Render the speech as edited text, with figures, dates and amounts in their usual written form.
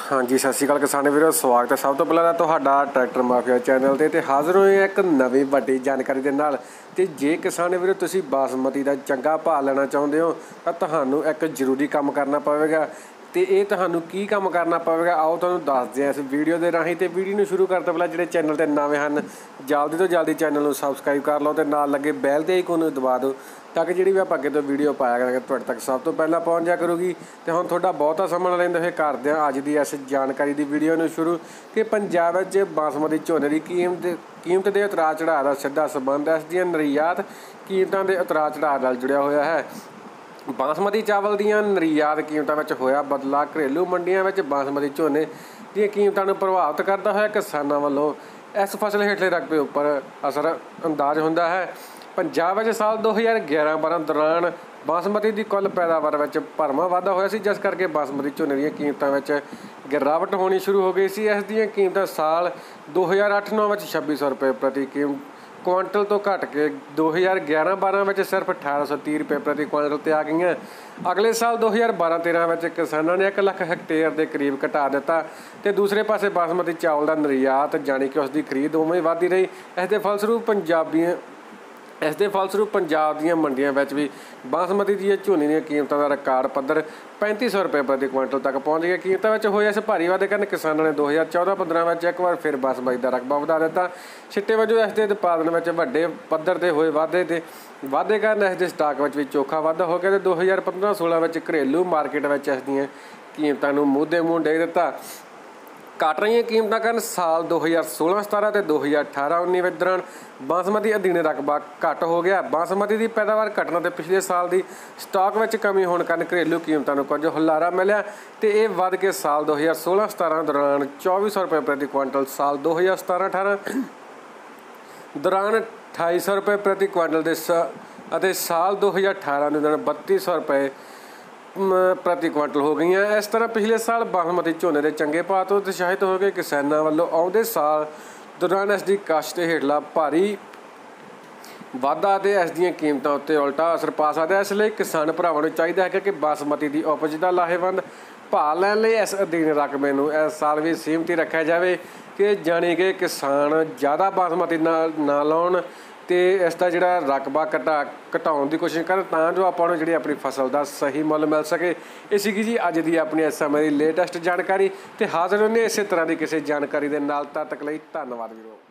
हाँ जी, सत श्री अकाल किसान वीरो, स्वागत है सब तो पहला तुहाडा ट्रैक्टर माफिया चैनल ते हाज़र होए एक नवी वड्डी जानकारी दे नाल। ते जे किसान वीरो तुसीं बासमती दा चंगा भाव लेना चाहुंदे हो तां तुहानूं एक जरूरी काम करना पवेगा। ते ये तुहानूं की काम करना पवेगा आओ तुहानूं दसदे हां इस वीडियो दे राहीं। ते वीडियो नूं शुरू करते पहलां जिहड़े चैनल ते नवे हन जल्दी तो जल्दी चैनल नूं सबसक्राइब कर लो ते नाल लगे बैल दे आइकन नूं दबा दो ताकि जिहड़ी भी आपां अगे तो वीडियो पाया करांगे तुहाडे तक सब तो पहलां पहुंच जा करूगी। ते हुण तुहाडा बहुता समां ना लैंदे होए करदे हां अज दी इस जानकारी दी वीडियो नूं शुरू कि पंजाब विच बासमती झोने दी कीमत दे उतराव चढ़ाव दा सीधा संबंध इस दीआं निर्यात कीमतां दे उतराव चढ़ाव नाल जुड़िया होया है। बासमती चावल दीआं निर्यात कीमतां विच होया बदलाव घरेलू मंडियां विच बासमती झोने दीआं कीमतां नूं प्रभावित करदा होया किसानां वल्लों इस फसल हेठले रकबे उपर असर अंदाज हुंदा है। पंजाब विच साल 2011-12 दौरान बासमती की कुल पैदावार में भरवां वाधा होया सी, जिस करके बासमती झोने दी कीमतां विच गिरावट होनी शुरू हो गई सी। इस दीआं कीमतां साल 2008-9 में 2600 रुपये प्रति क्विंटल तो घट के 2011-12 में सिर्फ 1830 रुपये प्रति क्विंटल ते आ गई। अगले साल 2012-13 में किसानों ने 1 लाख हेक्टेयर के करीब घटा दिता। तो दूसरे पासे बासमती चावल का निर्यात जानी कि उसकी खरीद उवें वधदी रही। इसके फलसरूप पंजाब दीआं मंडियां विच भी बासमती दी झोने दी कीमतां दा रिकार्ड पद्धर 3500 रुपये प्रति क्विंटल तक पहुँच गया। कीमतां विच होए इस भारी वाधे कारण किसानों ने 2014-15 में एक बार फिर बासमती का रकबा वधा दिता। छिट्टे वजों इसके उत्पादन में वड्डे पद्धर ते होए वाधे कारण इसके स्टाक में भी चोखा वाधा हो गया। 2015-16 में घरेलू मार्केट में इस दीआं कीमतां नूं मूंह दे मूंह डे दिता। घट रही कीमतां कारण साल 2016-17 ते 2018-19 दौरान बासमती अधीन रकबा घट हो गया। बासमती की पैदावार घटना ते पिछले साल की स्टॉक में कमी होने कारण घरेलू कीमतों कुछ हुलारा मिलिया ते ये वध के साल 2016-17 दौरान 2400 रुपये प्रति क्विंटल, साल 2017-18 दौरान 2800 रुपये प्रति क्विंटल ते साल 2018 दौरान 3200 रुपये प्रति क्विंटल हो गई। इस तरह पिछले साल बासमती झोने के चंगे भाव तो उत्साहित हो गए किसानों वालों आउंदे साल दौरान इसकी काश्त हेठला भारी वाधा तो इस दीआं कीमतां उत्ते उल्टा असर पा सकता है। इसलिए किसान भरावां नूं चाहीदा है कि बासमती की उपज का लाहेवंद भाव लैण लई इस अधीन रकबे नूं इस साल भी सीमित रखा जाए कि जानी कि किसान ज़्यादा बासमती ना लाउण ते इसका जिहड़ा रकबा घटाउण की कोशिश करन तां जो आपां नूं जिहड़ी अपनी फसल का सही मुल मिल सके। ये सीगी जी अज दी अपनी इस समय की लेटेस्ट जानकारी। ते हाज़र होने इस तरह की किसी जानकारी दे नाल। तद तक लई धन्नवाद वीरो।